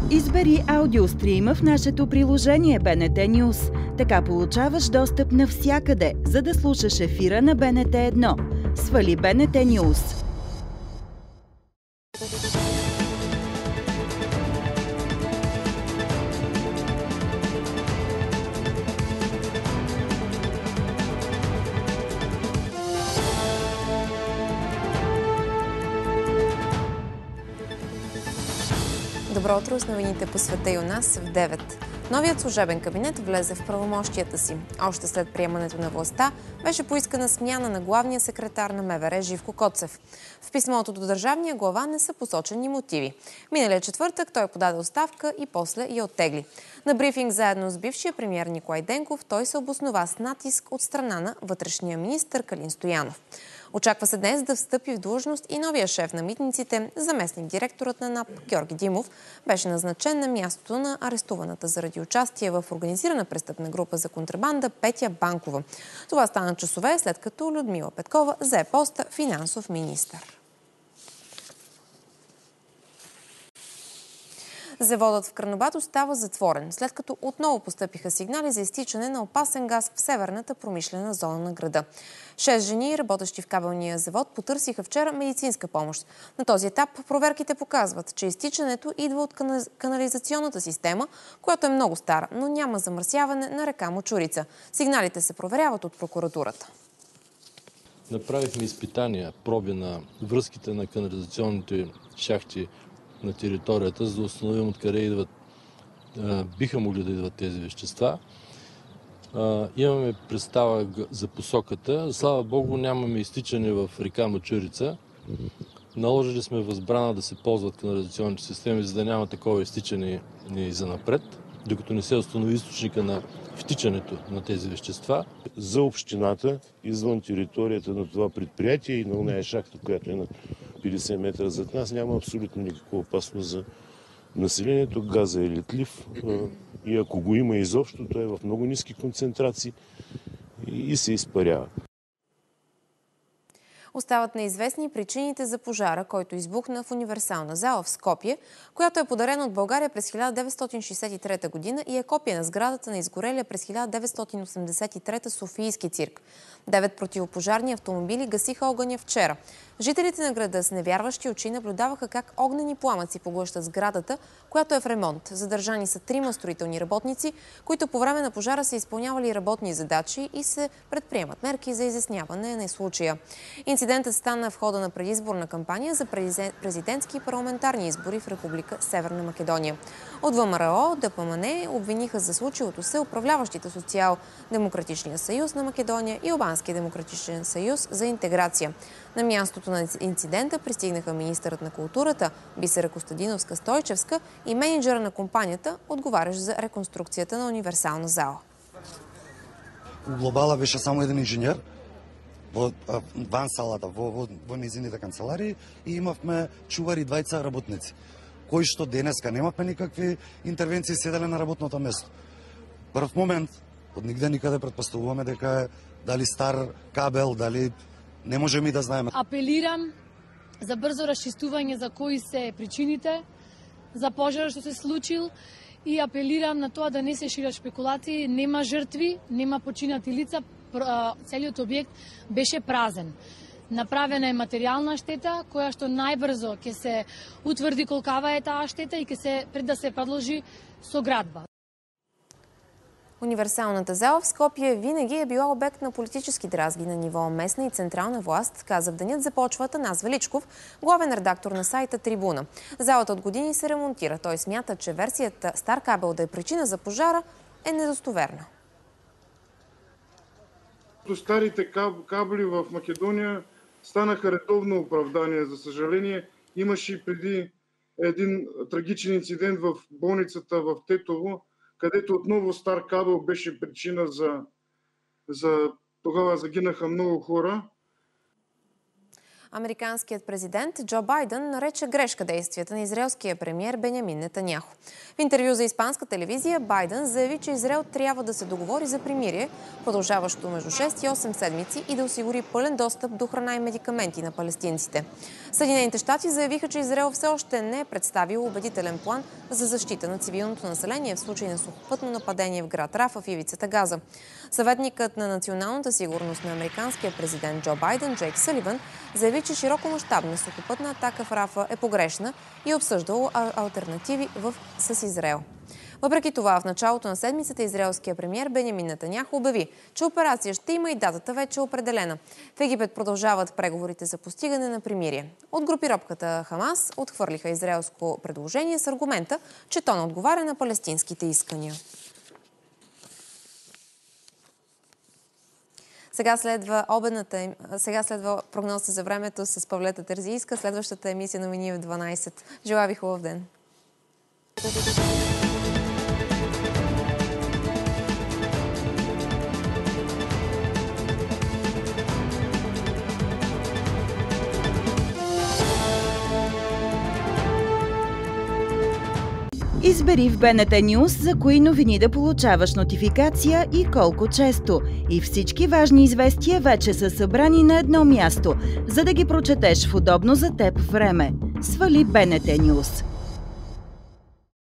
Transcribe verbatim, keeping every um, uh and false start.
Избери аудиострима в нашето приложение Б Н Т News. Така получаваш достъп навсякъде, за да слушаш ефира на Б Н Т едно. Свали Б Н Т News. Добро утро с новините по света и у нас в девет. Новият служебен кабинет влезе в правомощията си. Още след приемането на властта беше поискана смяна на главния секретар на М В Р Живко Коцев. В писмото до държавния глава не са посочени мотиви. Миналия четвъртък той подаде оставка и после я оттегли. На брифинг заедно с бившия премиер Николай Денков той се обоснова с натиск от страна на вътрешния министър Калин Стоянов. Очаква се днес да встъпи в длъжност и новия шеф на митниците, заместник директорът на НАП Георги Димов, беше назначен на мястото на арестуваната заради участие в организирана престъпна група за контрабанда Петя Банкова. Това стана часове след като Людмила Петкова зае поста финансов министър. Заводът в Карнобат остава затворен, след като отново постъпиха сигнали за изтичане на опасен газ в северната промишлена зона на града. Шест жени, работещи в кабелния завод, потърсиха вчера медицинска помощ. На този етап проверките показват, че изтичането идва от канализационната система, която е много стара, но няма замърсяване на река Мочурица. Сигналите се проверяват от прокуратурата. Направихме изпитания, проби на връзките на канализационните шахти на територията, за да установим откъде идват, биха могли да идват тези вещества. Имаме представа за посоката. Слава Богу, нямаме изтичане в река Мочурица. Наложили сме възбрана да се ползват канализационните системи, за да няма такова изтичане и занапред, докато не се установи източника на втичането на тези вещества. За общината, извън територията на това предприятие и на оная шахта, която е на петдесет метра зад нас, няма абсолютно никаква опасност за населението. Газа е летлив и ако го има изобщо, то е в много ниски концентрации и се изпарява. Остават неизвестни причините за пожара, който избухна в универсална зала в Скопие, която е подарена от България през хиляда деветстотин шейсет и трета година и е копия на сградата на изгорелия през хиляда деветстотин осемдесет и трета Софийски цирк. Девет противопожарни автомобили гасиха огъня вчера. Жителите на града с невярващи очи наблюдаваха как огнени пламъци поглъщат сградата, която е в ремонт. Задържани са трима строителни работници, които по време на пожара са изпълнявали работни задачи и се предприемат мерки за изясняване на случая. Инцидентът стана в хода на предизборна кампания за президентски и парламентарни избори в Република Северна Македония. От В М Р О, Д П М Н обвиниха за случилото се управляващите Социал-демократичния съюз на Македония и Албанския демократичен съюз за интеграция. На мястото на инцидента пристигнаха министърът на културата Бисера Костадиновска-Стойчевска и мениджъра на компанията, отговарящ за реконструкцията на универсална зала. У глобала беше само един инженер во ван салата, во, во, во низините канцеларии и имавме чувари двајца работници, кои што денеска немавме никакви интервенции, седеле на работното место. Прв момент, од нигде никаде предпоставуваме дека е дали стар кабел, дали не можеме и да знаеме. Апелирам за брзо расчистување за кои се причините за пожарот што се случил и апелирам на тоа да не се шират шпекулации, нема жртви, нема починати лица, целиот објект беше празен. Направена е материјална штета, која што најбрзо ќе се утврди колкава е таа штета и ќе се пред да се продолжи со градба. Универсалната зала в Скопие винаги е била обект на политически дразги на ниво местна и централна власт, каза в денят започва Атанас Величков, главен редактор на сайта Трибуна. Залата от години се ремонтира. Той смята, че версията стар кабел да е причина за пожара е недостоверна. Старите кабели в Македония станаха редовно оправдание. За съжаление, имаше и преди един трагичен инцидент в болницата в Тетово, където отново стар кабел беше причина за, за... Тогава загинаха много хора. Американският президент Джо Байден нарече грешка действията на израелския премиер Бенямин Нетаняху. В интервю за испанска телевизия Байден заяви, че Израел трябва да се договори за примирие, продължаващо между шест и осем седмици, и да осигури пълен достъп до храна и медикаменти на палестинците. Съединените щати заявиха, че Израел все още не е представил убедителен план за защита на цивилното население в случай на сухопътно нападение в град Рафа в ивицата Газа. Съветникът на националната сигурност на американския президент Джо Байден, Джейк Саливан, заяви, че широкомащабна сухопътна атака в Рафа е погрешна и е обсъждало алтернативи в... с Израел. Въпреки това, в началото на седмицата израелския премиер Бенямин Нетаняху обяви, че операция ще има и датата вече е определена. В Египет продължават преговорите за постигане на примирие. От групировката Хамас отхвърлиха израелско предложение с аргумента, че то не отговаря на палестинските искания. Сега следва обедната, сега следва прогноза за времето с Павлета Терзийска. Следващата емисия новини в дванайсет. Желая ви хубав ден! Избери в БНТ News за кои новини да получаваш нотификация и колко често. И всички важни известия вече са събрани на едно място, за да ги прочетеш в удобно за теб време. Свали БНТ News.